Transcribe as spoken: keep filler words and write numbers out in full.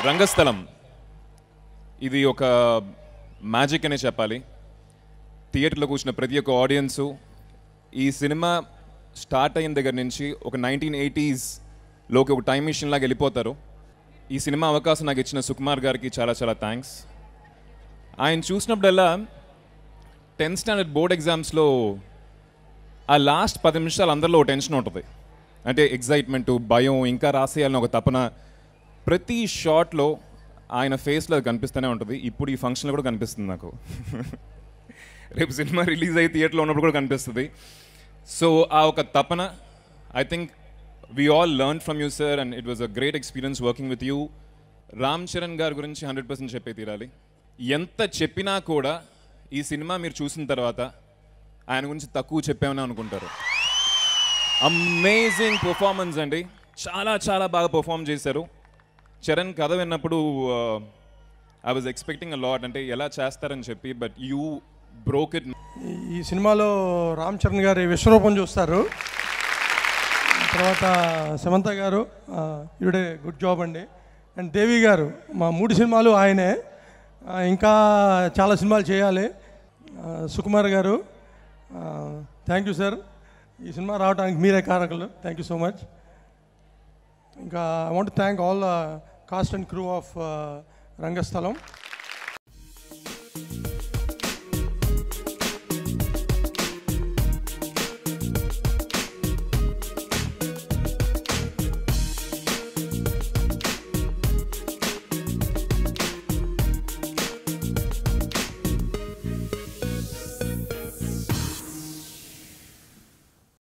రంగస్థలం ఇది ఒక మ్యాజిక్ అనే చెప్పాలి. థియేటర్లో కూర్చున్న ప్రతి ఒక్క ఆడియన్సు ఈ సినిమా స్టార్ట్ అయిన దగ్గర నుంచి ఒక నైన్టీన్ ఎయిటీస్లోకి ఒక టైం మిషన్ లాగా వెళ్ళిపోతారు. ఈ సినిమా అవకాశం నాకు ఇచ్చిన సుకుమార్ గారికి చాలా చాలా థ్యాంక్స్. ఆయన చూసినప్పుడల్లా టెన్త్ స్టాండర్డ్ బోర్డ్ ఎగ్జామ్స్లో ఆ లాస్ట్ పది నిమిషాలు అందరిలో ఒక టెన్షన్ ఉంటుంది. అంటే ఎగ్జైట్మెంటు, భయం, ఇంకా రాసేయాలని ఒక తపన ప్రతి షాట్లో ఆయన ఫేస్లో అది కనిపిస్తూనే ఉంటుంది. ఇప్పుడు ఈ ఫంక్షన్లో కూడా కనిపిస్తుంది నాకు. రేపు సినిమా రిలీజ్ అయ్యి థియేటర్లో ఉన్నప్పుడు కూడా కనిపిస్తుంది. సో ఆ ఒక తపన I think we all learn from you sir and it was a great experience working with you. Ram Charan గారి గురించి హండ్రెడ్ పర్సెంట్ చెప్పే తీరాలి. ఎంత చెప్పినా కూడా ఈ సినిమా మీరు చూసిన తర్వాత ఆయన గురించి తక్కువ చెప్పామని అనుకుంటారు. అమేజింగ్ పర్ఫార్మెన్స్ అండి, చాలా చాలా బాగా పర్ఫామ్ చేశారు. చరణ్ కథ విన్నప్పుడు I was expecting a lot, అంటే ఎలా చేస్తారని చెప్పి, బట్ యూ బ్రోక్ ఇట్. ఈ సినిమాలో రామ్ చరణ్ గారి విశ్వరూపం చూస్తారు. తర్వాత సమంత గారు ఇవిడే గుడ్ జాబ్ అండి. అండ్ దేవి గారు మా మూడు సినిమాలు ఆయనే, ఇంకా చాలా సినిమాలు చేయాలి. సుకుమార్ గారు థ్యాంక్ యూ సార్, ఈ సినిమా రావడానికి మీరే కారకులు. Thank you so much. ఇంకా I want to thank all the cast and crew of Rangasthalam.